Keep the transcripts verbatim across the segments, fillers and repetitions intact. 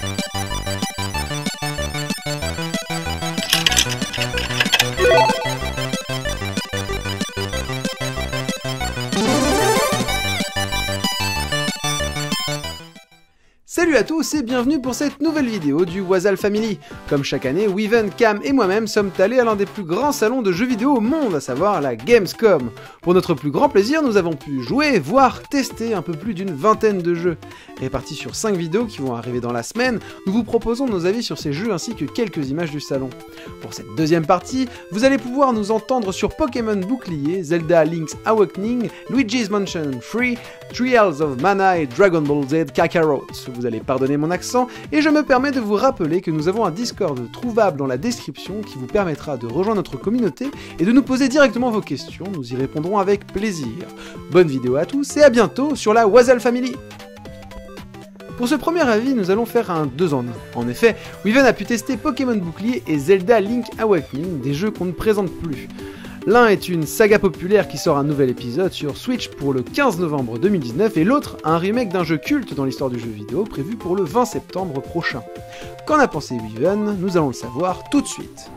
Salut à tous et bienvenue pour cette nouvelle vidéo du Wasal Family. Comme chaque année, Weven, Cam et moi-même sommes allés à l'un des plus grands salons de jeux vidéo au monde, à savoir la Gamescom. Pour notre plus grand plaisir, nous avons pu jouer, voir, tester un peu plus d'une vingtaine de jeux. Répartis sur cinq vidéos qui vont arriver dans la semaine, nous vous proposons nos avis sur ces jeux ainsi que quelques images du salon. Pour cette deuxième partie, vous allez pouvoir nous entendre sur Pokémon Bouclier, Zelda Link's Awakening, Luigi's Mansion trois, Trials of Mana et Dragon Ball Z Kakarot. Vous allez pardonner mon accent, et je me permets de vous rappeler que nous avons un Discord trouvable dans la description qui vous permettra de rejoindre notre communauté et de nous poser directement vos questions, nous y répondrons avec plaisir. Bonne vidéo à tous et à bientôt sur la Wasal Family. Pour ce premier avis, nous allons faire un deux en un. En effet, Weven a pu tester Pokémon Bouclier et Zelda Link Awakening, des jeux qu'on ne présente plus. L'un est une saga populaire qui sort un nouvel épisode sur Switch pour le quinze novembre deux mille dix-neuf et l'autre un remake d'un jeu culte dans l'histoire du jeu vidéo prévu pour le vingt septembre prochain. Qu'en a pensé Weven? Nous allons le savoir tout de suite.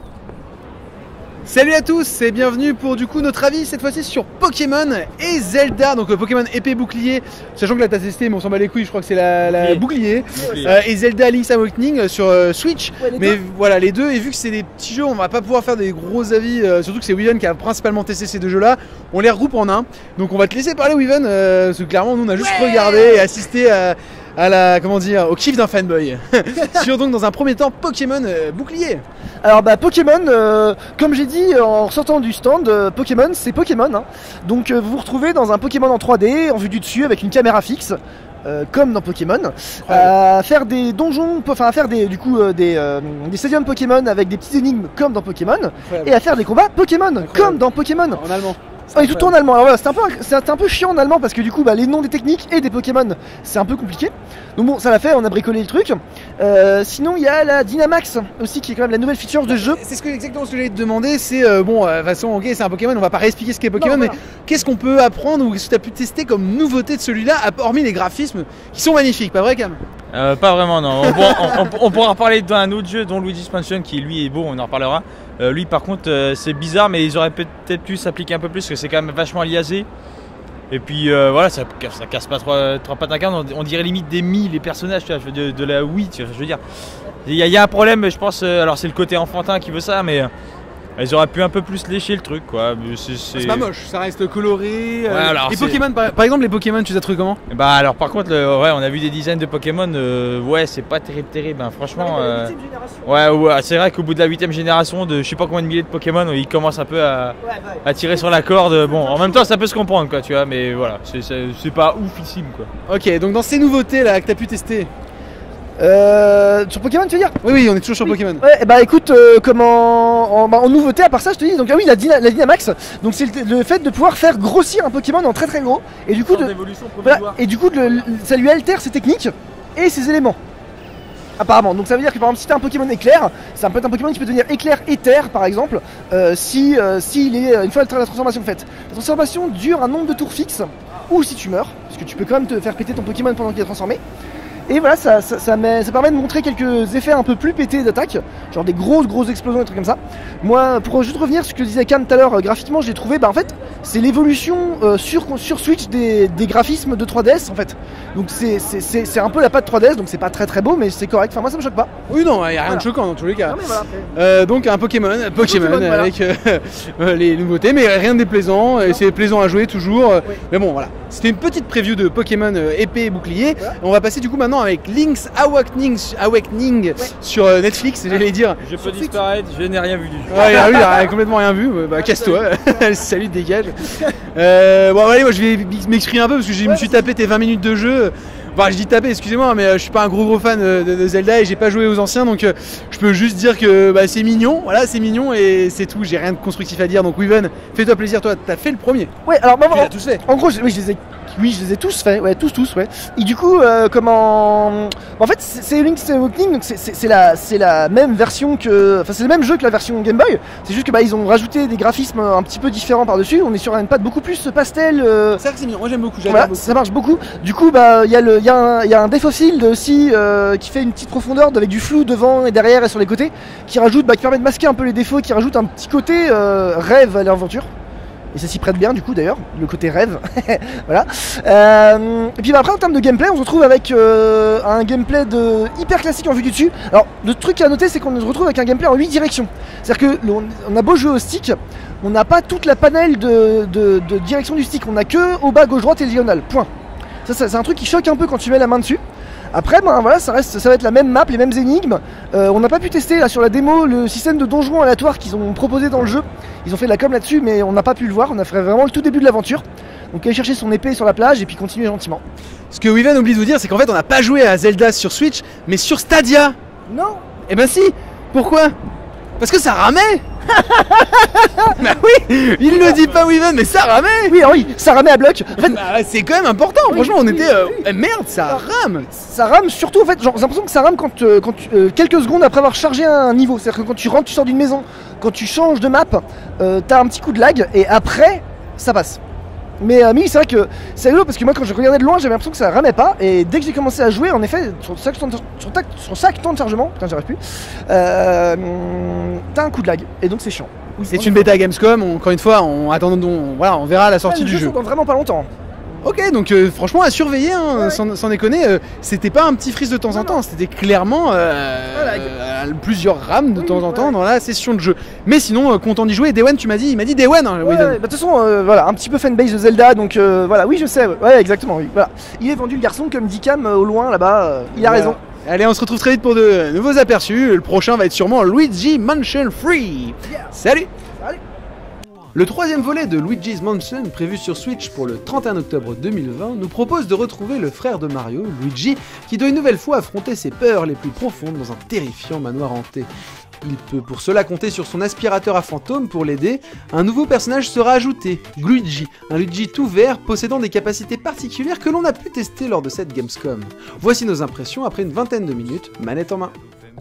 Salut à tous et bienvenue pour du coup notre avis cette fois-ci sur Pokémon et Zelda, donc euh, Pokémon épée bouclier, sachant que là t'as testé mais on s'en bat les couilles, je crois que c'est la, la bouclier, bouclier. Euh, et Zelda Link's Awakening sur euh, Switch, ouais, mais deux. Voilà les deux, et vu que c'est des petits jeux on va pas pouvoir faire des gros avis, euh, surtout que c'est Weven qui a principalement testé ces deux jeux là, on les regroupe en un, donc on va te laisser parler Weven, euh, parce que clairement nous on a juste ouais. regardé et assisté à... à la, comment dire, au kiff d'un fanboy. Sur donc dans un premier temps Pokémon euh, Bouclier. Alors bah Pokémon, euh, comme j'ai dit en sortant du stand, euh, Pokémon c'est Pokémon. Hein. Donc euh, vous vous retrouvez dans un Pokémon en trois D, en vue du dessus avec une caméra fixe. Euh, comme dans Pokémon, ouais. à faire des donjons, enfin à faire des, du coup euh, des, euh, des stadiums Pokémon avec des petites énigmes comme dans Pokémon, incroyable. Et à faire des combats Pokémon incroyable. Comme dans Pokémon. En allemand. Ah, et tout en allemand. Alors voilà, c'est un peu, c'est un peu chiant en allemand parce que du coup, bah, les noms des techniques et des Pokémon, c'est un peu compliqué. Donc bon, ça l'a fait, on a bricolé le truc. Euh, sinon, il y a la Dynamax aussi, qui est quand même la nouvelle feature de ce jeu. C'est ce que, exactement ce que j'allais te demander. C'est euh, bon, de toute façon, ok, c'est un Pokémon. On va pas réexpliquer ce qu'est Pokémon, non, voilà. Mais qu'est-ce qu'on peut apprendre ou qu'est-ce que tu as pu tester comme nouveauté de celui-là, hormis les graphismes qui sont magnifiques, pas vrai, Cam? Euh, pas vraiment, non. On pourra, on, on, on pourra reparler d'un autre jeu, dont Luigi's Mansion, qui lui est beau, on en reparlera. Euh, lui, par contre, euh, c'est bizarre, mais ils auraient peut-être pu s'appliquer un peu plus, parce que c'est quand même vachement liasé. Et puis euh, voilà, ça, ça casse pas trois, trois pattes à carne, on, on dirait limite des Mii, les personnages tu vois, de, de la Wii, tu vois, je veux dire. Il y, y a un problème, je pense, euh, alors c'est le côté enfantin qui veut ça, mais... Euh, Ils auraient pu un peu plus lécher le truc quoi. C'est pas moche, ça reste coloré. Ouais, euh, les Pokémon, par, par exemple, les Pokémon, tu les as trouvés comment? Bah alors par contre, le, ouais, on a vu des designs de Pokémon, euh, ouais, c'est pas terrible, terrible. Hein, franchement, euh, ouais, ouais, c'est vrai qu'au bout de la huitième génération de je sais pas combien de milliers de Pokémon, ils commencent un peu à, ouais, ouais. à tirer sur la corde. Bon, en même temps, ça peut se comprendre quoi, tu vois, mais voilà, c'est pas oufissime quoi. Ok, donc dans ces nouveautés là que t'as pu tester. Euh, sur Pokémon tu veux dire? Oui oui on est toujours sur oui. Pokémon. Ouais bah écoute euh, comment en, en, en nouveauté à part ça je te dis donc ah oui la, Dyna, la Dynamax donc c'est le, le fait de pouvoir faire grossir un Pokémon en très très gros et du coup de, voilà, et du coup le, ça lui altère ses techniques et ses éléments apparemment. Donc ça veut dire que par exemple si t'as un Pokémon éclair, ça peut être un Pokémon qui peut devenir éclair et terre par exemple euh, si euh, s'il est une fois la transformation faite. La transformation dure un nombre de tours fixe ou si tu meurs parce que tu peux quand même te faire péter ton Pokémon pendant qu'il est transformé. Et voilà, ça, ça, ça, met, ça permet de montrer quelques effets un peu plus pétés d'attaque, genre des grosses grosses explosions, des trucs comme ça. Moi, pour juste revenir sur ce que disait Cam tout à l'heure, euh, graphiquement, j'ai trouvé, bah en fait, c'est l'évolution euh, sur, sur Switch des, des graphismes de trois D S en fait. Donc c'est un peu la patte trois D S, donc c'est pas très très beau, mais c'est correct. Enfin moi ça me choque pas. Oui non, il y a rien voilà. de choquant dans tous les cas. Non, voilà, euh, donc un Pokémon, Pokémon, Pokémon avec voilà. euh, les nouveautés, mais rien de déplaisant. C'est plaisant à jouer toujours. Oui. Mais bon voilà, c'était une petite preview de Pokémon euh, épée et bouclier. Voilà. On va passer du coup maintenant avec Link's Awakening, Awakening ouais. sur euh, Netflix, j'allais dire. Je peux disparaître, je n'ai rien vu du jeu. Ouais, il a, il a complètement rien vu. Bah casse-toi. Salut, dégage. euh, bon allez, moi je vais m'exprimer un peu parce que je me suis tapé tes vingt minutes de jeu. Enfin, je dis taper, excusez-moi, mais euh, je suis pas un gros gros fan de, de, de Zelda et j'ai pas joué aux anciens, donc euh, je peux juste dire que bah, c'est mignon, voilà, c'est mignon et c'est tout. J'ai rien de constructif à dire, donc Weven, fais-toi plaisir, toi, t'as fait le premier. Ouais, alors bah, tu l'as tous fait. En gros, oui, je les ai Oui, je les ai tous faits, ouais, tous, tous, ouais. Et du coup, euh, comment... En fait, c'est Link's Awakening, donc c'est la, la même version que... Enfin, c'est le même jeu que la version Game Boy. C'est juste que bah, ils ont rajouté des graphismes un petit peu différents par-dessus. On est sur un pad beaucoup plus pastel. Euh... C'est vrai que c'est mignon, moi j'aime beaucoup, Voilà, beaucoup. Ça marche beaucoup. Du coup, bah, il y a le, il y a un, il y a un Depth of Field aussi euh, qui fait une petite profondeur avec du flou devant et derrière et sur les côtés, qui rajoute, bah, qui permet de masquer un peu les défauts, qui rajoute un petit côté euh, rêve à l'aventure. Et ça s'y prête bien du coup d'ailleurs, le côté rêve. Voilà. Euh, et puis bah, après en termes de gameplay, on se retrouve avec euh, un gameplay de hyper classique en vue du dessus. Alors le truc à noter, c'est qu'on se retrouve avec un gameplay en huit directions. C'est-à-dire que on a beau jouer au stick, on n'a pas toute la panel de, de, de direction du stick. On n'a que au bas, gauche, droite et diagonale. Point. Ça, ça c'est un truc qui choque un peu quand tu mets la main dessus. Après, ben voilà, ça reste, ça va être la même map, les mêmes énigmes. Euh, on n'a pas pu tester là sur la démo le système de donjon aléatoire qu'ils ont proposé dans le jeu. Ils ont fait de la com là-dessus, mais on n'a pas pu le voir. On a fait vraiment le tout début de l'aventure. Donc aller chercher son épée sur la plage et puis continuer gentiment. Ce que Weven oublie de vous dire, c'est qu'en fait, on n'a pas joué à Zelda sur Switch, mais sur Stadia. Non. Eh ben si. Pourquoi? Parce que ça ramait. Bah oui, il le dit pas Weven, mais ça ramait. Oui, oui, ça ramait à bloc. En fait, bah, c'est quand même important. Oui, franchement, on oui, était euh, oui. eh, merde, ça rame. Ça rame surtout en fait. J'ai l'impression que ça rame quand, euh, quand tu, euh, quelques secondes après avoir chargé un niveau. C'est-à-dire que quand tu rentres, tu sors d'une maison, quand tu changes de map, euh, t'as un petit coup de lag et après, ça passe. Mais euh, oui, c'est vrai que c'est rigolo parce que moi quand je regardais de loin, j'avais l'impression que ça ramait pas. Et dès que j'ai commencé à jouer, en effet, sur chaque temps de, sur ta, sur chaque temps de chargement, putain, j'arrive plus, euh, t'as un coup de lag. Et donc c'est chiant. Oui, c'est une bêta Gamescom, on, encore une fois, on, attendons, on, voilà, on verra la sortie ouais, du jeu. Dans vraiment pas longtemps. Ok, donc euh, franchement à surveiller, hein, ouais. sans, sans déconner, euh, c'était pas un petit freeze de temps non, en temps, c'était clairement euh, voilà, euh, plusieurs rames de oui, temps en temps ouais. dans la session de jeu. Mais sinon, euh, content d'y jouer. Day One, tu m'as dit, il m'a dit Day One. Hein, ouais, ouais, bah, de toute façon, euh, voilà, un petit peu fanbase de Zelda, donc euh, voilà, oui je sais, ouais, ouais exactement, oui, voilà. Il est vendu le garçon comme dit Cam euh, au loin là-bas, euh, il a voilà. raison. Allez, on se retrouve très vite pour de nouveaux aperçus. Le prochain va être sûrement Luigi Mansion trois. Yeah. Salut. Salut. Le troisième volet de Luigi's Mansion, prévu sur Switch pour le trente et un octobre deux mille vingt, nous propose de retrouver le frère de Mario, Luigi, qui doit une nouvelle fois affronter ses peurs les plus profondes dans un terrifiant manoir hanté. Il peut pour cela compter sur son aspirateur à fantômes pour l'aider. Un nouveau personnage sera ajouté, Luigi, un Luigi tout vert possédant des capacités particulières que l'on a pu tester lors de cette Gamescom. Voici nos impressions après une vingtaine de minutes, manette en main.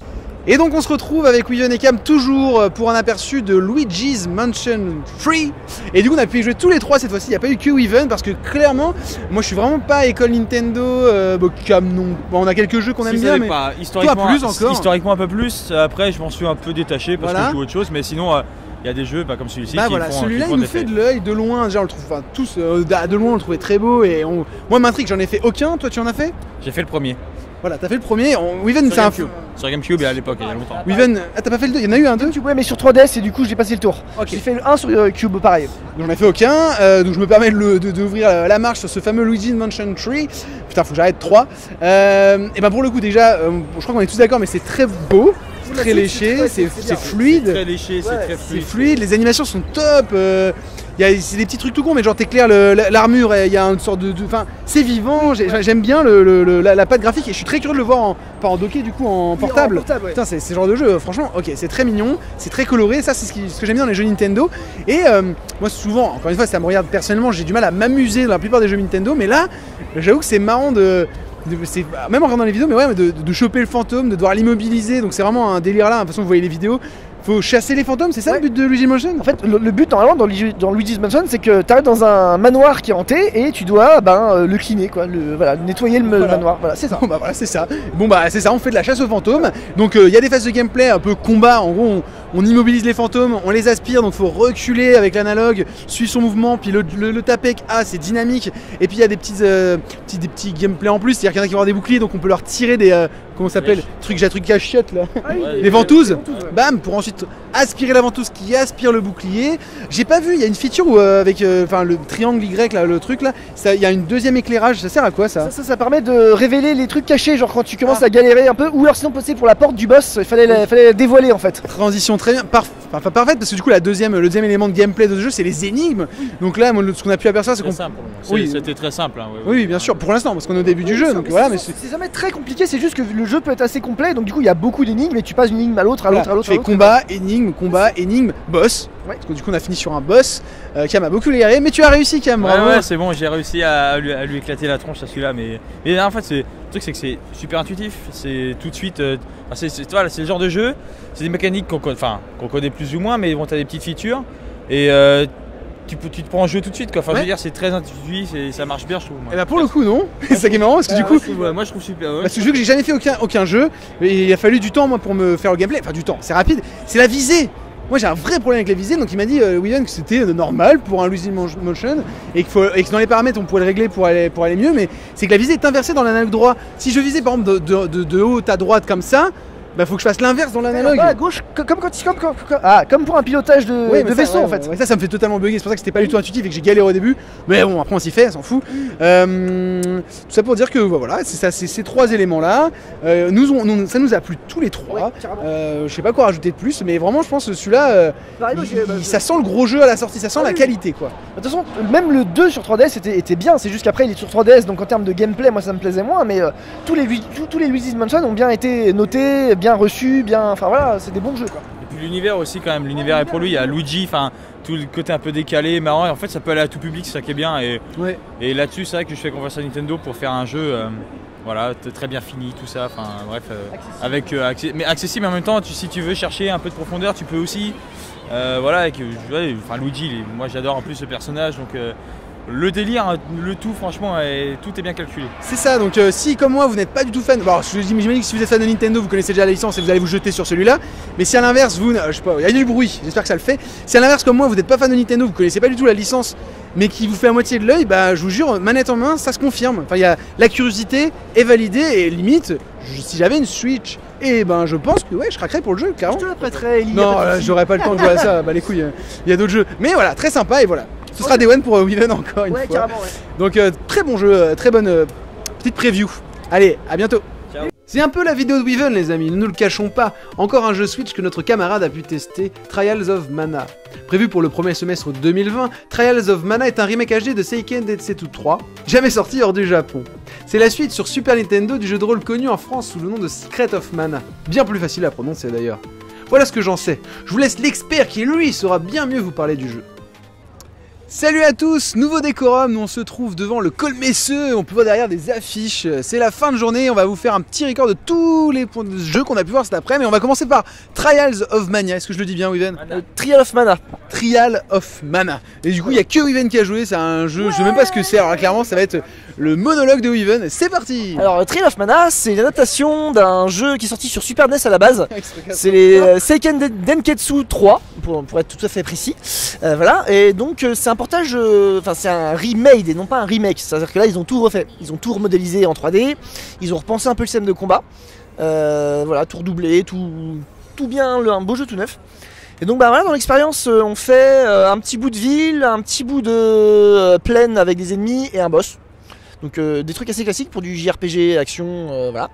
Et donc on se retrouve avec Weven et Cam toujours pour un aperçu de Luigi's Mansion trois. Et du coup on a pu y jouer tous les trois cette fois-ci, il n'y a pas eu que Weven parce que clairement, moi je suis vraiment pas école Nintendo, euh, bah, Cam non, bon, on a quelques jeux qu'on aime si, bien mais pas. Historiquement, toi plus encore. Historiquement un peu plus, après je m'en suis un peu détaché parce voilà. que je joue autre chose, mais sinon... Euh... Il y a des jeux bah, comme celui-ci bah qui voilà, font celui-là qui il font nous fait de l'œil de loin, déjà on le trouve enfin, tous euh, de loin on le trouvait très beau et on... moi m'intrigue, j'en ai fait aucun, toi tu en as fait? J'ai fait le premier. Voilà, t'as fait le premier, on... Weven c'est un Sur GameCube et à l'époque il y a longtemps. Weven, ah t'as pas fait le deux? Il y en a eu un deux? Ouais mais sur trois D S et du coup j'ai passé le tour. Okay. J'ai fait le un sur euh, Cube pareil. Donc j'en ai fait aucun, euh, donc je me permets d'ouvrir de, de, la marche sur ce fameux Luigi's Mansion trois. Putain faut que j'arrête trois. Euh, et ben pour le coup déjà, euh, je crois qu'on est tous d'accord mais c'est très beau. Très léché, c'est fluide. C'est très léché, c'est ouais, très fluide. C'est fluide, les animations sont top. Euh, c'est des petits trucs tout cons, mais genre t'éclaires l'armure et il y a une sorte de. Enfin, c'est vivant, j'aime bien le, le, le, la, la patte graphique et je suis très curieux de le voir en. Pas en docké du coup, en portable. En portable ouais. Putain, c'est ce genre de jeu, franchement, ok, c'est très mignon, c'est très coloré, ça c'est ce, ce que j'aime bien dans les jeux Nintendo. Et euh, moi souvent, encore une fois, ça me regarde personnellement, j'ai du mal à m'amuser dans la plupart des jeux Nintendo, mais là, j'avoue que c'est marrant de. C'est même en regardant les vidéos, mais ouais, de, de choper le fantôme, de devoir l'immobiliser, donc c'est vraiment un délire là. De toute façon, vous voyez les vidéos, faut chasser les fantômes, c'est ça ouais. le but de Luigi's Mansion? En fait, le, le but normalement dans, dans Luigi's Mansion, c'est que tu arrives dans un manoir qui est hanté et tu dois ben, le cleaner, quoi, le, voilà, nettoyer le voilà. manoir. Voilà, c'est ça. Bon bah voilà, c'est ça. Bon bah c'est ça, on fait de la chasse aux fantômes. Donc il euh, y a des phases de gameplay un peu combat. En gros, on, on immobilise les fantômes, on les aspire, donc faut reculer avec l'analogue, suivre son mouvement, puis le, le, le taper avec A, c'est dynamique. Et puis il y a des petits, euh, petits, des petits gameplays en plus, c'est-à-dire qu'il y en a qui vont avoir des boucliers, donc on peut leur tirer des euh, comment ça s'appelle, trucs, j'ai un truc cachette là, ah oui, les, les ventouses, ventouses ouais. Bam, pour ensuite aspirer la ventouse qui aspire le bouclier. J'ai pas vu, il y a une feature où euh, avec enfin euh, le triangle Y là, le truc là, il y a une deuxième éclairage, ça sert à quoi ça? Ça, ça ça permet de révéler les trucs cachés, genre quand tu commences ah. à galérer un peu, ou alors sinon passer pour la porte du boss, il fallait la, fallait la dévoiler en fait. Transition très bien, parf enfin, parfaite parce que du coup la deuxième, le deuxième élément de gameplay de ce jeu c'est les énigmes. Donc là, moi, ce qu'on a pu apercevoir c'est qu'on... Oui, c'était très simple. Hein, oui, oui, oui, bien sûr, pour l'instant parce qu'on est au début oui, du jeu, donc mais voilà. Mais c'est jamais très compliqué, c'est juste que le jeu peut être assez complet, donc du coup il y a beaucoup d'énigmes et tu passes d'une énigme à l'autre, à l'autre, à l'autre. Tu fais combat, énigme. énigme, combat, énigme, boss. Ouais. Parce que du coup on a fini sur un boss. Euh, Cam a beaucoup galéré, mais tu as réussi Cam, ouais, bravo. Ouais, c'est bon, j'ai réussi à lui, à lui éclater la tronche à celui-là. Mais, mais en fait, c'est, le truc c'est que c'est super intuitif. C'est tout de suite. Euh, c'est, c'est, voilà, c'est le genre de jeu. C'est des mécaniques qu'on, enfin, qu'on connaît plus ou moins, mais bon, t'as des petites features. Et euh, tu, tu te prends en jeu tout de suite. Quoi. Enfin, ouais. Je veux dire, c'est très intuitif et ça marche bien, je trouve. Et bah pour le coup, non. C'est ça qui est marrant parce que du coup. Ouais, trouve, ouais, moi je trouve super. Ouais. Parce que je jeu que j'ai jamais fait aucun, aucun jeu. Et il a fallu du temps moi pour me faire le gameplay. Enfin, du temps, c'est rapide. C'est la visée. Moi j'ai un vrai problème avec la visée, donc il m'a dit euh, William que c'était euh, normal pour un losing motion et, qu'il faut, et que dans les paramètres on pouvait le régler pour aller, pour aller mieux, mais c'est que la visée est inversée dans l'analogue droit. Si je visais par exemple de, de, de, de haut à droite comme ça, bah faut que je fasse l'inverse dans l'analogue. À gauche, comme, comme, comme, comme, comme, ah, comme pour un pilotage de, oui, de ça, vaisseau ouais, en fait. Ouais, ça, ça me fait totalement bugger, c'est pour ça que c'était pas du tout intuitif et que j'ai galéré au début. Mais bon, après on s'y fait, on s'en fout. Euh, tout ça pour dire que voilà, c'est ça, c'est ces trois éléments-là. Euh, nous, on, nous, ça nous a plu tous les trois. Ouais, euh, je sais pas quoi rajouter de plus, mais vraiment, je pense que celui-là, euh, Pareil, il, il, bah, ça sent le gros jeu à la sortie, ça sent ah, la oui. qualité quoi. De toute façon, même le deux sur trois D S était, était bien, c'est juste qu'après il est sur trois D S, donc en termes de gameplay, moi ça me plaisait moins, mais euh, tous les tous, tous les Luigi's Mansion ont bien été notés, bien reçus, bien. Enfin voilà, c'est des bons jeux quoi. Et puis l'univers aussi quand même, l'univers est pour lui, il y a Luigi, enfin tout le côté un peu décalé, marrant, et en fait ça peut aller à tout public, c'est ça qui est bien. Et, ouais. et là-dessus c'est vrai que je fais confiance à Nintendo pour faire un jeu euh, voilà, très bien fini, tout ça, enfin bref, euh, avec, euh, accès, mais accessible en même temps, tu, si tu veux chercher un peu de profondeur, tu peux aussi. Euh, voilà, avec, ouais, enfin Luigi, les, moi j'adore en plus ce personnage, donc euh, le délire, le tout franchement, est, tout est bien calculé. C'est ça, donc euh, si comme moi vous n'êtes pas du tout fan, bon j'imagine que si vous êtes fan de Nintendo vous connaissez déjà la licence et vous allez vous jeter sur celui-là, mais si à l'inverse vous, euh, je sais pas, il y a du bruit, j'espère que ça le fait, si à l'inverse comme moi vous n'êtes pas fan de Nintendo, vous connaissez pas du tout la licence, mais qui vous fait à moitié de l'œil, bah je vous jure, manette en main, ça se confirme. Enfin il y a la curiosité est validée et limite, je, si j'avais une Switch, et ben je pense que ouais je craquerais pour le jeu, clairement. Je te la prêterais, Eli. Non, là, j'aurais pas le temps de jouer à ça, bah les couilles, il y a d'autres jeux. Mais voilà, très sympa et voilà. Ce sera Day One pour Weaven encore une ouais, fois. Carrément, ouais. Donc euh, très bon jeu, euh, très bonne euh, petite preview. Allez, à bientôt. Ciao. C'est un peu la vidéo de Weaven les amis, ne nous le cachons pas. Encore un jeu Switch que notre camarade a pu tester, Trials of Mana. Prévu pour le premier semestre deux mille vingt, Trials of Mana est un remake H D de Seiken Densetsu trois, jamais sorti hors du Japon. C'est la suite sur Super Nintendo du jeu de rôle connu en France sous le nom de Secret of Mana. Bien plus facile à prononcer d'ailleurs. Voilà ce que j'en sais. Je vous laisse l'expert qui lui saura bien mieux vous parler du jeu. Salut à tous, nouveau décorum, nous on se trouve devant le Col Messeux, on peut voir derrière des affiches, c'est la fin de journée, on va vous faire un petit record de tous les points de jeu qu'on a pu voir cet après, mais on va commencer par Trials of Mania, est-ce que je le dis bien Weaven? euh, Trial of Mana. Trial of Mana, et du coup il n'y a que Weaven qui a joué, c'est un jeu, ouais. Je sais même pas ce que c'est, alors clairement ça va être le monologue de Weaven, c'est parti. Alors Trial of Mana c'est une adaptation d'un jeu qui est sorti sur Super N E S à la base, c'est les euh, Seiken Denketsu trois, pour, pour être tout à fait précis, euh, voilà, et donc euh, c'est un portage, enfin euh, c'est un remade et non pas un remake, c'est-à-dire que là ils ont tout refait, ils ont tout remodélisé en trois D, ils ont repensé un peu le système de combat, euh, voilà, tout redoublé, tout, tout bien, un beau jeu tout neuf. Et donc bah voilà, dans l'expérience euh, on fait euh, un petit bout de ville, un petit bout de euh, plaine avec des ennemis et un boss. Donc euh, des trucs assez classiques pour du J R P G, action, euh, voilà.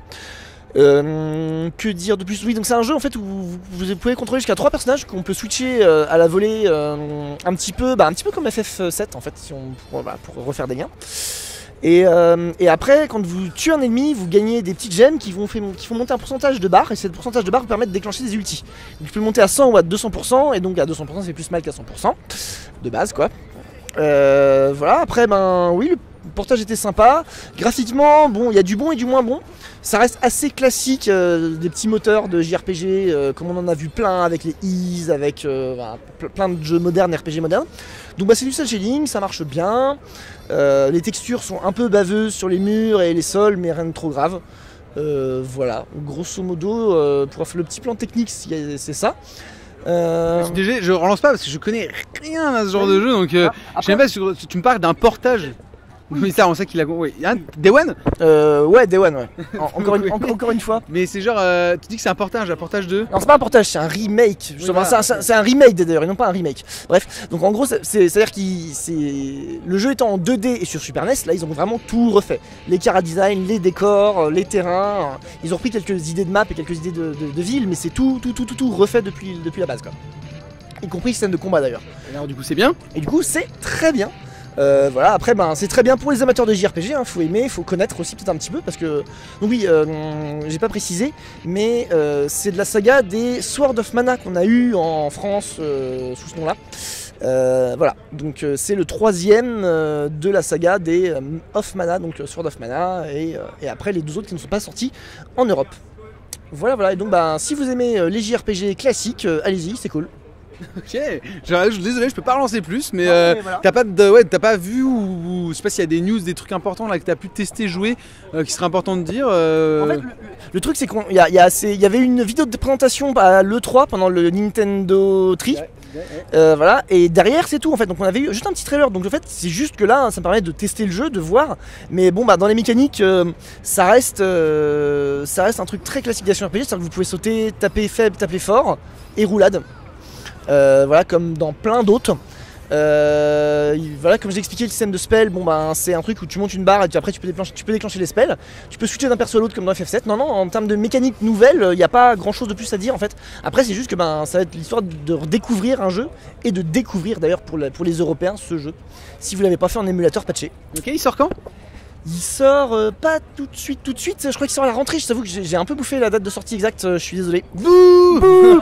Euh, que dire de plus? Oui, donc c'est un jeu en fait où vous, vous pouvez contrôler jusqu'à trois personnages qu'on peut switcher euh, à la volée, euh, un petit peu, bah, un petit peu comme F F sept en fait, si on, pour, bah, pour refaire des liens. Et, euh, et après, quand vous tuez un ennemi, vous gagnez des petites gemmes qui vont, fait, qui font monter un pourcentage de barres, et ce pourcentage de barres vous permet de déclencher des ultis. Donc vous pouvez monter à cent ou à deux cents pour cent, et donc à deux cents pour cent c'est plus mal qu'à cent pour cent de base quoi. Euh, voilà, après ben oui, le portage était sympa. Graphiquement, bon, il y a du bon et du moins bon. Ça reste assez classique, euh, des petits moteurs de J R P G, euh, comme on en a vu plein avec les Ease, avec euh, voilà, plein de jeux modernes, R P G modernes. Donc bah, c'est du cel shading, ça marche bien. Euh, les textures sont un peu baveuses sur les murs et les sols, mais rien de trop grave. Euh, voilà, grosso modo, euh, pour le petit plan technique, c'est ça. Euh... Déjà, je relance pas parce que je connais rien à ce genre de jeu, donc euh, ah, je sais pas si tu me parles d'un portage. Oui, ça, on sait qu'il a. Oui. Hein, Day One euh, Ouais, Day One, ouais. En, encore, une, en, encore une fois. Mais c'est genre. Euh, tu dis que c'est un portage, un portage de. Non, c'est pas un portage, c'est un remake. Oui, voilà. C'est un, un remake d'ailleurs, et non pas un remake. Bref, donc en gros, c'est-à-dire que le jeu étant en deux D et sur Super N E S, là, ils ont vraiment tout refait. Les chara design, les décors, les terrains. Ils ont repris quelques idées de map et quelques idées de, de, de ville, mais c'est tout, tout, tout, tout, tout refait depuis, depuis la base, quoi. Y compris le système de combat d'ailleurs. Et alors, du coup, c'est bien. Et du coup, c'est très bien. Euh, voilà, après ben, c'est très bien pour les amateurs de J R P G, hein, faut aimer, faut connaître aussi peut-être un petit peu parce que, donc oui, euh, j'ai pas précisé, mais euh, c'est de la saga des Sword of Mana qu'on a eu en France euh, sous ce nom-là. Euh, voilà, donc euh, c'est le troisième euh, de la saga des euh, of Mana, donc euh, Sword of Mana, et, euh, et après les deux autres qui ne sont pas sortis en Europe. Voilà, voilà, et donc bah, si vous aimez euh, les J R P G classiques, euh, allez-y, c'est cool. Ok, je, je, désolé, je peux pas relancer plus, mais, euh, mais voilà. t'as pas, de, ouais, t'as pas vu ou, ou je sais pas s'il y a des news, des trucs importants là que t'as pu tester, jouer, euh, qui serait important de dire. Euh... En fait, le, le truc c'est qu'il y, y, y, y avait une vidéo de présentation à l'E trois pendant le Nintendo Tree. Ouais. Euh, voilà, et derrière c'est tout en fait, donc on avait eu juste un petit trailer, donc en fait c'est juste que là ça me permet de tester le jeu, de voir, mais bon bah dans les mécaniques euh, ça reste euh, ça reste un truc très classique d'action R P G, c'est-à-dire que vous pouvez sauter, taper faible, taper fort et roulade, euh, voilà, comme dans plein d'autres. Euh, voilà, comme j'ai expliqué, le système de spell, bon bah c'est un truc où tu montes une barre et tu, après tu peux, déclencher, tu peux déclencher les spells, tu peux switcher d'un perso à l'autre comme dans F F sept. Non non, en termes de mécanique nouvelle, il n'y a pas grand chose de plus à dire en fait. Après c'est juste que ben ça va être l'histoire de redécouvrir un jeu et de découvrir d'ailleurs pour, la, pour les Européens ce jeu, si vous l'avez pas fait en émulateur patché. Ok, il sort quand ? Il sort euh, pas tout de suite, tout de suite, je crois qu'il sort à la rentrée, je t'avoue que j'ai un peu bouffé la date de sortie exacte, euh, je suis désolé. Bouh, Bouh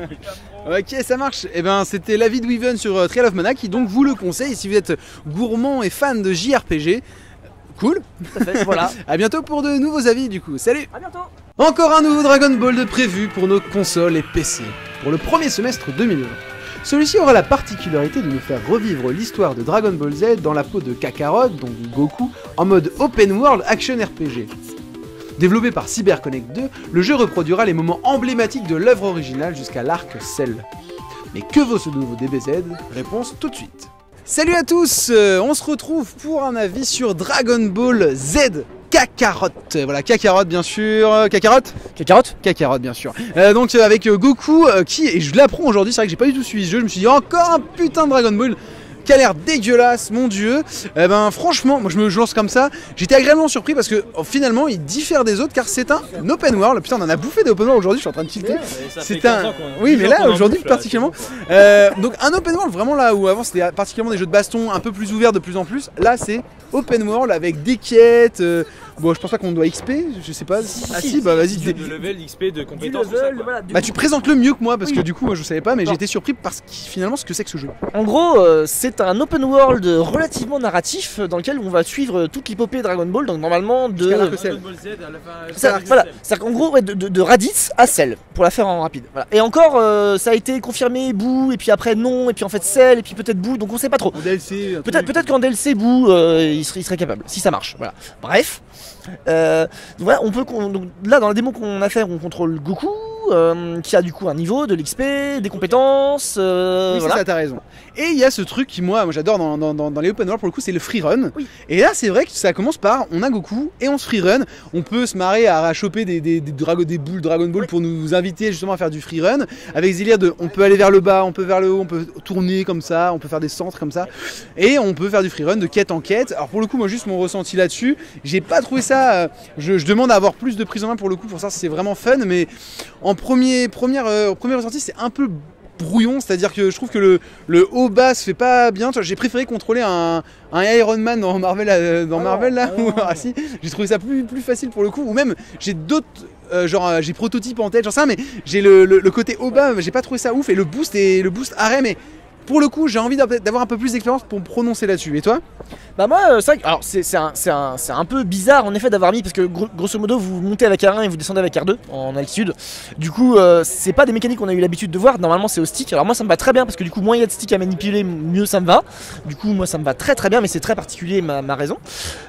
Ok, ça marche. Et eh ben c'était l'avis de Weven sur euh, Trail of Mana qui donc vous le conseille si vous êtes gourmand et fan de J R P G. Cool. Tout à fait, voilà. A bientôt pour de nouveaux avis du coup. Salut. À bientôt. Encore un nouveau Dragon Ball de prévu pour nos consoles et P C pour le premier semestre deux mille vingt. Celui-ci aura la particularité de nous faire revivre l'histoire de Dragon Ball Z dans la peau de Kakarot, donc Goku, en mode Open World Action R P G. Développé par CyberConnect deux, le jeu reproduira les moments emblématiques de l'œuvre originale jusqu'à l'arc Cell. Mais que vaut ce nouveau D B Z? Réponse tout de suite. Salut à tous, euh, on se retrouve pour un avis sur Dragon Ball Z Kakarot. Voilà, Kakarot bien sûr. Kakarot Kakarot Kakarot bien sûr. Euh, donc euh, avec euh, Goku euh, qui, et je l'apprends aujourd'hui, c'est vrai que j'ai pas du tout suivi ce jeu, je me suis dit encore un putain de Dragon Ball qui a l'air dégueulasse, mon dieu. Eh ben franchement, moi je me lance comme ça, j'étais agréablement surpris parce que oh, finalement il diffère des autres car c'est un open world. Putain, on en a bouffé des open world aujourd'hui, je suis en train de tilter. C'est un oui, mais là aujourd'hui particulièrement euh, donc un open world vraiment là où avant c'était particulièrement des jeux de baston un peu plus ouverts de plus en plus. Là c'est open world avec des quêtes. Euh, bon, je pense pas qu'on doit X P, je sais pas. Si, ah si, si, bah vas-y. De level, X P, de compétences. Level, ça, voilà, bah tu présentes le mieux que moi parce oui. que du coup moi je savais pas, mais j'ai été surpris parce que finalement ce que c'est que ce jeu. En gros, euh, c'est un open world relativement narratif dans lequel on va suivre toute l'épopée Dragon Ball, donc normalement de. Dragon Ball Z à la fin. Ça, voilà, c'est-à-dire qu'en gros ouais, de, de, de Raditz à Cell pour la faire en rapide. Voilà. Et encore, euh, ça a été confirmé Boo, et puis après non, et puis en fait Cell, et puis peut-être Boo, donc on sait pas trop. D L C. Peut-être peut-être qu'en D L C Boo, euh, il, serait, il serait capable, si ça marche. Voilà. Bref. Euh, donc voilà, on peut donc là dans la démo qu'on a fait, on contrôle Goku, euh, qui a du coup un niveau, de l'X P, des compétences. Euh, oui, voilà. c'est ça, t'as raison. Et il y a ce truc qui moi, moi j'adore dans, dans, dans, dans les open world pour le coup, c'est le free run. Oui. Et là c'est vrai que ça commence par on a Goku et on se free run. On peut se marrer à choper des, des, des, drago, des boules Dragon Ball oui. pour nous inviter justement à faire du free run. Avec des délires de on peut aller vers le bas, on peut vers le haut, on peut tourner comme ça, on peut faire des centres comme ça. Et on peut faire du free run de quête en quête. Alors pour le coup, moi juste mon ressenti là-dessus, j'ai pas trouvé ça. Euh, je, je demande à avoir plus de prise en main pour le coup, pour ça c'est vraiment fun. Mais en premier, première, euh, premier ressenti, c'est un peu brouillon, c'est-à-dire que je trouve que le, le haut bas se fait pas bien. J'ai préféré contrôler un, un Iron Man dans Marvel, euh, dans Marvel là, où, ah, si, j'ai trouvé ça plus, plus facile pour le coup, ou même j'ai d'autres euh, genre euh, j'ai prototype en tête, genre ça, mais j'ai le, le, le côté haut bas, j'ai pas trouvé ça ouf, et le boost et le boost arrêt, mais pour le coup j'ai envie d'avoir un peu plus d'expérience pour me prononcer là-dessus. Et toi? Bah moi, euh, c'est vrai que, alors c'est un, un, un peu bizarre en effet d'avoir mis, parce que gros, grosso modo vous montez avec R un et vous descendez avec R deux en altitude. Du coup euh, c'est pas des mécaniques qu'on a eu l'habitude de voir, normalement c'est au stick. Alors moi ça me va très bien parce que du coup moins il y a de stick à manipuler, mieux ça me va. Du coup moi ça me va très très bien, mais c'est très particulier ma, ma raison.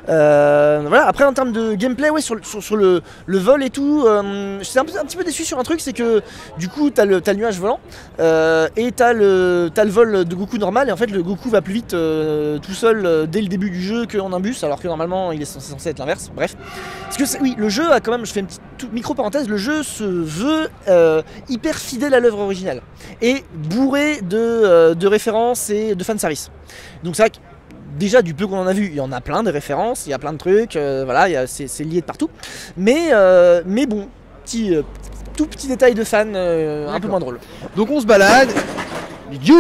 Euh, voilà, après en termes de gameplay, ouais, sur, sur, sur le, le vol et tout, euh, je suis un, un petit peu déçu sur un truc, c'est que du coup t'as le, le nuage volant euh, et t'as le, le vol de Goku normal, et en fait le Goku va plus vite euh, tout seul euh, dès le début du jeu qu'en un bus, alors que normalement il est censé, censé être l'inverse. Bref, parce que oui, le jeu a quand même, je fais une petite micro parenthèse, le jeu se veut euh, hyper fidèle à l'œuvre originale et bourré de, euh, de références et de fanservice. Donc c'est vrai que déjà du peu qu'on en a vu, il y en a plein de références, il y a plein de trucs, euh, voilà, c'est lié de partout. Mais, euh, mais bon, petit, euh, tout petit détail de fan euh, un peu moins drôle. Donc on se balade. You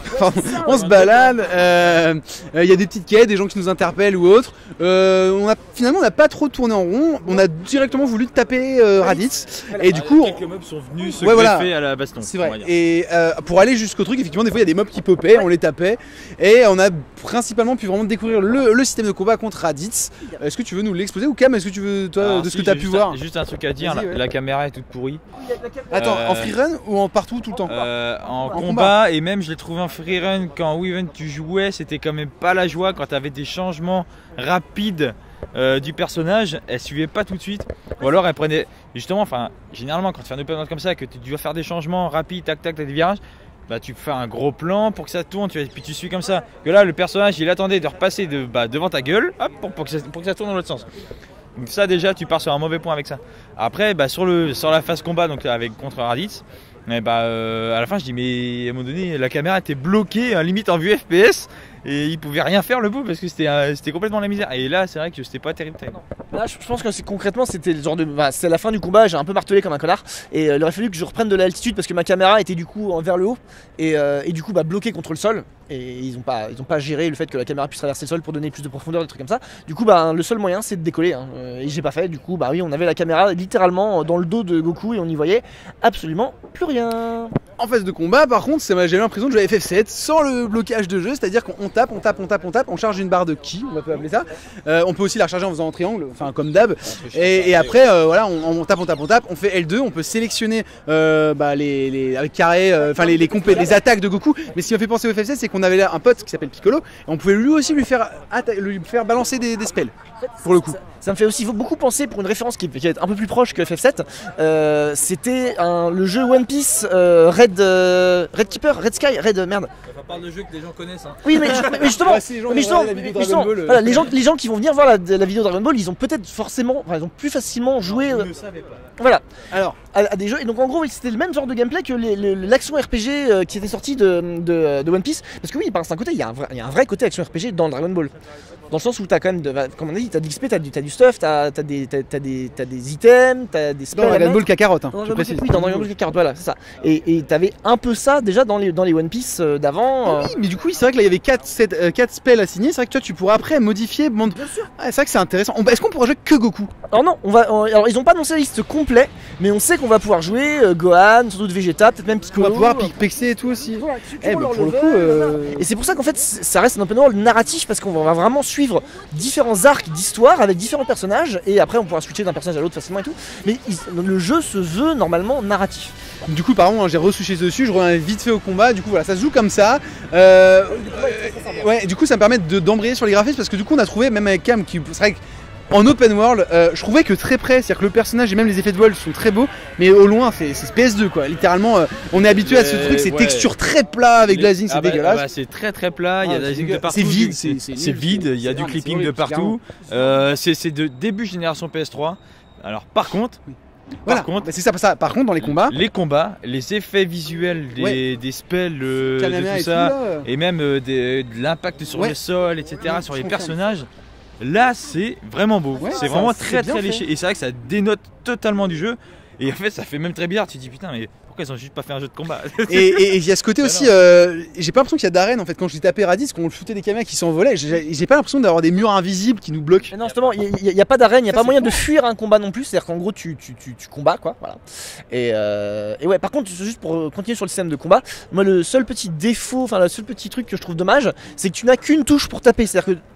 Pardon, on se balade, il euh, euh, y a des petites quêtes, des gens qui nous interpellent ou autres. Euh, on a, finalement, on n'a pas trop tourné en rond. On a directement voulu taper euh, Raditz. Et du coup, quelques mobs sont venus se ouais, greffer voilà. à la baston. C'est vrai. Et euh, pour aller jusqu'au truc, effectivement, des fois il y a des mobs qui popaient, on les tapait. Et on a principalement pu vraiment découvrir le, le système de combat contre Raditz. Est-ce que tu veux nous l'exposer ou Cam, est-ce que tu veux, toi, Alors, de si, ce que tu as pu juste voir un, Juste un truc à dire, la, ouais. la caméra est toute pourrie. Attends, Euh, en freerun ou en partout tout le temps euh, En, En combat, combat. et même je l'ai trouvé en freerun quand Weaven tu jouais, c'était quand même pas la joie quand tu avais des changements rapides euh, du personnage, elle suivait pas tout de suite. Ou alors elle prenait, justement, enfin, généralement quand tu fais un open world comme ça, que tu dois faire des changements rapides, tac tac, tac, des virages. Bah tu fais un gros plan pour que ça tourne, tu, puis tu suis comme ça. Que là le personnage il attendait de repasser de, bah, devant ta gueule, hop, pour, pour, que ça, pour que ça tourne dans l'autre sens. Donc ça déjà tu pars sur un mauvais point avec ça. Après bah, sur, le, sur la phase combat donc avec contre Raditz, et bah, euh, à la fin je dis mais à un moment donné la caméra était bloquée, hein, limite en vue F P S. Et il pouvait rien faire le beau parce que c'était euh, complètement la misère. Et là c'est vrai que c'était pas terrible. terrible. Là je pense que c'est concrètement c'était le genre de. Bah, c'est la fin du combat, j'ai un peu martelé comme un connard. Et euh, il aurait fallu que je reprenne de l'altitude parce que ma caméra était du coup vers le haut. Et, euh, et du coup bah, bloquée contre le sol. Et ils ont pas, ils ont pas géré le fait que la caméra puisse traverser le sol pour donner plus de profondeur, des trucs comme ça. Du coup bah le seul moyen c'est de décoller. Hein. Et j'ai pas fait. Du coup bah oui on avait la caméra littéralement dans le dos de Goku et on y voyait absolument plus rien. En phase de combat, par contre, j'ai l'impression de jouer à F F sept sans le blocage de jeu, c'est-à-dire qu'on tape, on tape, on tape, on tape, on charge une barre de ki, on va appeler ça. Euh, on peut aussi la recharger en faisant en triangle, enfin comme d'hab. Et, et après, euh, voilà, on, on tape, on tape, on tape, on fait L deux, on peut sélectionner euh, bah, les, les avec carré, enfin euh, les, les, les attaques de Goku. Mais ce qui m'a fait penser au F F sept, c'est qu'on avait là un pote qui s'appelle Piccolo, et on pouvait lui aussi lui faire, lui faire balancer des, des spells, pour le coup. Ça, ça me fait aussi beaucoup penser, pour une référence qui, qui est un peu plus proche que F F sept, euh, c'était le jeu One Piece euh, Red, euh, Red Keeper, Red Sky, Red merde. Ça parle de jeux que les gens connaissent. Hein. Oui mais, mais justement, ouais, si les, gens mais justement, mais justement Ball, voilà, les, gens, les gens qui vont venir voir la, la vidéo Dragon Ball, ils ont peut-être forcément, enfin, ils ont plus facilement joué. Non, ils ne savaient pas. Voilà. Alors, à, à des jeux. Et donc en gros, oui, c'était le même genre de gameplay que l'action R P G euh, qui était sorti de, de, de One Piece. Parce que oui, par un côté, il y, y a un vrai côté action R P G dans Dragon Ball. Dans le sens où t'as quand même, de, comme on a dit, t'as de l'X P, t'as du, du stuff, t'as des, des, des items, t'as des spells. Dans Dragon Ball Kakarot, hein, je précise. Oui, dans Dragon Ball Kakarot, voilà, c'est ça. Et t'avais un peu ça déjà dans les, dans les One Piece d'avant. Ah oui, mais du coup, c'est vrai que là, il y avait quatre spells à signer. C'est vrai que toi, tu pourras après modifier. Bon, bien sûr. Ah, c'est vrai que c'est intéressant. Est-ce qu'on pourra jouer que Goku? Alors non, on va. On, alors ils ont pas annoncé la liste complète, mais on sait qu'on va pouvoir jouer euh, Gohan, sans doute Vegeta, peut-être même Piccolo. On va pouvoir pixer et tout aussi. Voilà, eh bah, pour le le coup. Euh... Et c'est pour ça qu'en fait, ça reste un open world narratif parce qu'on va vraiment suivre différents arcs d'histoire avec différents personnages et après on pourra switcher d'un personnage à l'autre facilement et tout. Mais il, le jeu se veut normalement narratif. Du coup, par exemple, j'ai re-switché dessus, je reviens vite fait au combat. Du coup, voilà, ça se joue comme ça. Euh, ouais, du coup, ça me permet d'embrayer sur les graphismes parce que du coup, on a trouvé, même avec Cam, qui serait en open world, euh, je trouvais que très près, c'est-à-dire que le personnage et même les effets de vol sont très beaux, mais au loin, c'est P S deux quoi. Littéralement, euh, on est habitué à ce truc, ces ouais. textures très plats avec glazing, c'est ah bah, dégueulasse. Bah, c'est très très plat, il y a ah, de la glazing de partout. C'est vide, c'est vide, il y a du clipping de partout. Euh, c'est de début génération P S trois. Alors, par contre. Oui. Voilà, contre, c'est ça, ça. Par contre, dans les combats, les combats, les effets visuels des, ouais. des spells, euh, de tout et ça, tout, et même euh, des, de l'impact sur ouais. le sol, et cetera, ouais, sur les personnages, là, c'est vraiment beau. Ouais, c'est vraiment très très léché. Fait. Et c'est vrai que ça dénote totalement du jeu. Et en fait, ça fait même très bizarre. Tu te dis putain, mais pourquoi ils ont juste pas fait un jeu de combat? Et il y a ce côté aussi, euh, j'ai pas l'impression qu'il y a d'arène en fait. Quand je tapé Raditz, qu'on foutait des caméras qui s'envolaient, j'ai pas l'impression d'avoir des murs invisibles qui nous bloquent. Mais non, justement, il n'y a, a pas d'arène, il n'y a ça, pas moyen fou. de fuir un combat non plus. C'est-à-dire qu'en gros, tu, tu, tu, tu combats quoi. Voilà. Et, euh, et ouais, par contre, juste pour continuer sur le système de combat, moi, le seul petit défaut, enfin, le seul petit truc que je trouve dommage, c'est que tu n'as qu'une touche pour taper. C'est-à-dire que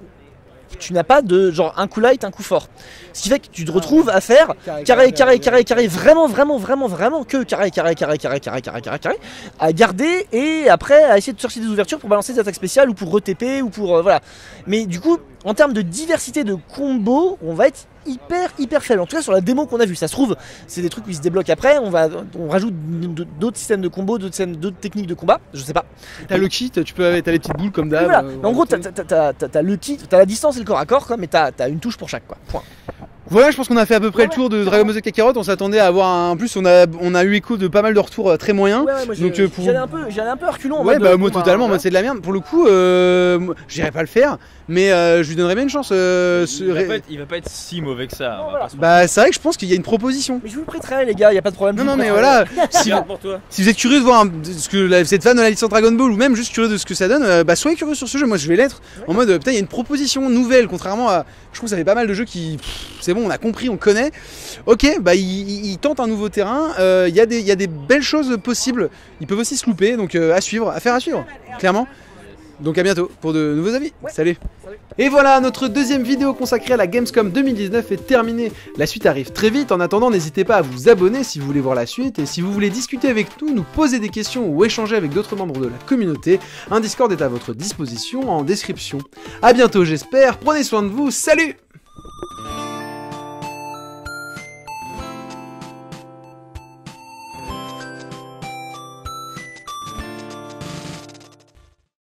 tu n'as pas de genre un coup light, un coup fort. Ce qui fait que tu te retrouves à faire carré, carré, carré, carré, vraiment, vraiment, vraiment, vraiment que carré, carré, carré, carré, carré, carré, carré, carré, à garder et après à essayer de chercher des ouvertures pour balancer des attaques spéciales ou pour re-T P ou pour euh, voilà. Mais du coup, en termes de diversité de combos, on va être hyper hyper faible. En tout cas sur la démo qu'on a vue, ça se trouve, c'est des trucs qui se débloquent après. On va, on rajoute d'autres systèmes de combos, d'autres techniques de combat. Je sais pas. T'as le kit, tu peux, t'as les petites boules comme d'hab. Voilà. Euh, en gros, t'as le kit, t'as la distance et le corps à corps, quoi, mais t'as as une touche pour chaque quoi. Point. Voilà, je pense qu'on a fait à peu près Ouais, le tour de ouais, Dragon Ball Z Kakarot. On s'attendait à avoir un. En plus, on a, on a eu écho de pas mal de retours euh, très moyens. Ouais, ouais, moi, donc, je- euh, pour... j'allais un peu, j'allais un peu à reculons. en Ouais, mode, bah euh, moi bon, totalement, en bah, mode c'est de la merde. Pour le coup, euh, moi, j'irais pas le faire, mais euh, je lui donnerais bien une chance. Euh, ce- Il va, pas être, il va pas être si mauvais que ça. Non, on va voilà. pas se Bah, c'est vrai que je pense qu'il y a une proposition. Mais je vous le prêterai, les gars, y a pas de problème. Non, je vous non, le mais prêterai. voilà, si, Regarde pour toi. si vous êtes curieux de voir un- de ce que la- vous êtes fan de la licence Dragon Ball ou même juste curieux de ce que ça donne, euh, bah soyez curieux sur ce jeu. Moi, je vais l'être. En mode, euh, putain, il y a une proposition nouvelle, contrairement à. Je trouve que ça fait pas mal de jeux qui. pff, c'est bon, on a compris, on connaît. Ok, bah, il, il- il tente un nouveau terrain. euh, Il y, a des- il y a des belles choses possibles. Ils peuvent aussi se louper, donc euh, à suivre, à faire à suivre, clairement. Donc à bientôt pour de nouveaux avis. Ouais. Salut. Salut. Et voilà, notre deuxième vidéo consacrée à la Gamescom deux mille dix-neuf est terminée. La suite arrive très vite. En attendant, n'hésitez pas à vous abonner si vous voulez voir la suite. Et si vous voulez discuter avec nous, nous poser des questions ou échanger avec d'autres membres de la communauté, un Discord est à votre disposition en description. A bientôt, j'espère. Prenez soin de vous. Salut!